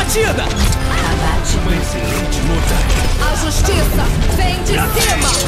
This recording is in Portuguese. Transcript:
batida! Abate. Uma excelente luta. A justiça vem de cima!